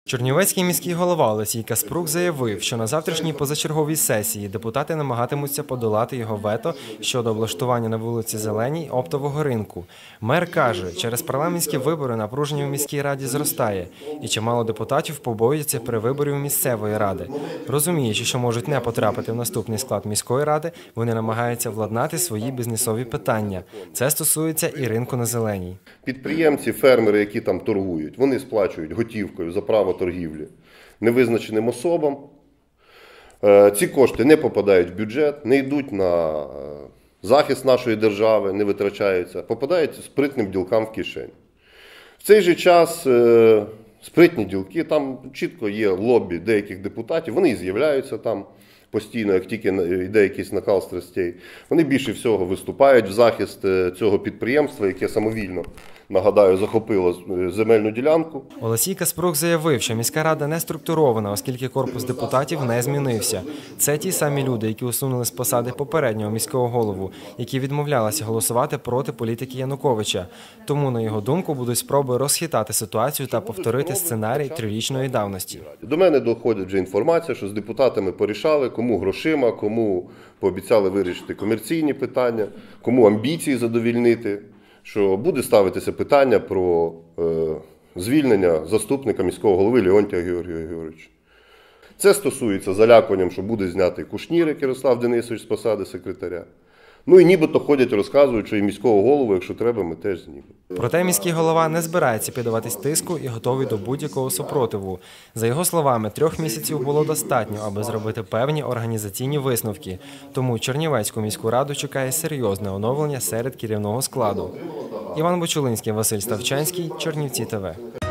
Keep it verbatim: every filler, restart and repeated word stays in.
Чернівецький міський голова Олексій Каспрук заявив, що на завтрашній позачерговій сесії депутати намагатимуться подолати його вето щодо облаштування на вулиці Зеленій оптового ринку. Мер каже, через парламентські вибори напруження в міській раді зростає, і чимало депутатів побоюються перевиборів місцевої ради. Розуміючи, що можуть не потрапити в наступний склад міської ради, вони намагаються владнати свої бізнесові питання. Це стосується і ринку на Зеленій. Підприємці, фермери, які там торгують, вони сплачують готівкою за право торгівлі невизначеним особам. Ці кошти не попадають в бюджет, не йдуть на захист нашої держави, не витрачаються, попадають спритним ділкам в кишень. В цей же час спритні ділки, там чітко є лобі деяких депутатів, вони з'являються там постійно, як тільки йде якийсь накал страстей. Вони більше всього виступають в захист цього підприємства, яке самовільно, нагадаю, захопило земельну ділянку. Олексій Каспрук заявив, що міська рада не структурована, оскільки корпус депутатів не змінився. Це ті самі люди, які усунули з посади попереднього міського голову, які відмовлялися голосувати проти політики Януковича. Тому, на його думку, будуть спроби розхитати ситуацію та повторити сценарій трирічної давності. До мене доходить вже інформація, що з депутатами порішали, кому грошима, кому пообіцяли вирішити комерційні питання, кому амбіції задовільнити, що буде ставитися питання про е, звільнення заступника міського голови Леонтія Георгія Георгійовича. Це стосується залякуванням, що буде знятий Кушнір Ярослав Денисович з посади секретаря. Ну і нібито ходять, розказують, що і міського голову, якщо треба, ми теж знімемо. Проте міський голова не збирається піддаватись тиску і готовий до будь-якого супротиву. За його словами, трьох місяців було достатньо, аби зробити певні організаційні висновки. Тому Чернівецьку міську раду чекає серйозне оновлення серед керівного складу. Іван Бочулинський, Василь Ставчанський, Чернівці ТВ.